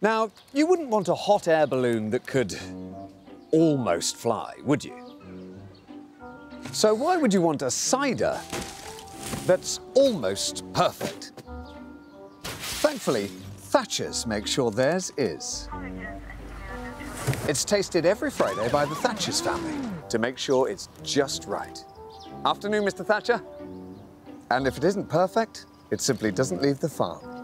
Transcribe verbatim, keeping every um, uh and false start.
Now, you wouldn't want a hot air balloon that could almost fly, would you? So why would you want a cider that's almost perfect? Thankfully, Thatchers make sure theirs is. It's tasted every Friday by the Thatchers family to make sure it's just right. Afternoon, Mister Thatcher. And if it isn't perfect, it simply doesn't leave the farm.